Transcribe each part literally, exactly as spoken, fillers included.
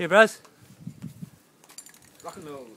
Here, bros. Rock and roll.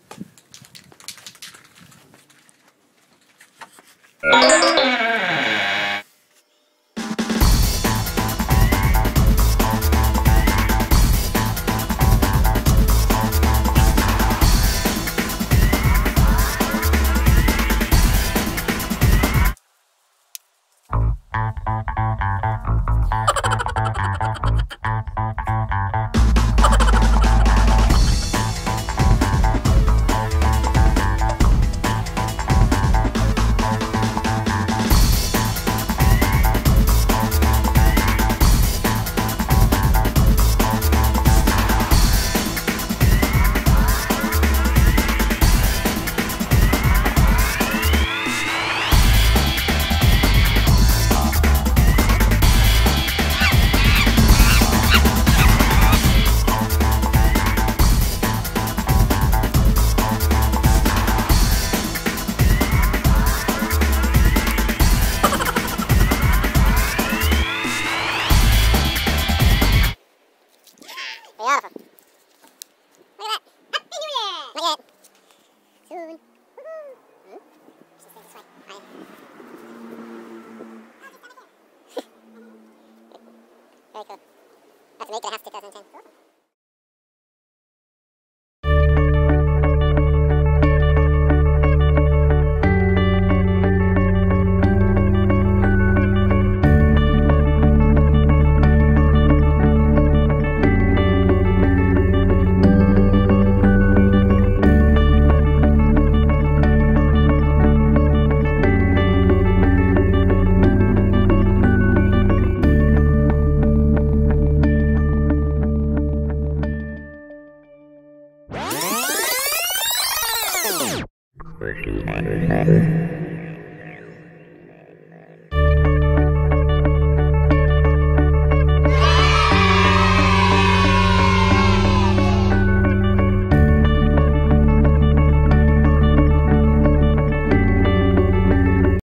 Beautiful. Look at that. Happy New Year! Not yet. Soon. Woohoo! Hmm? She says this way. I am. Very cool. That's make it a house twenty ten. Cool. Question.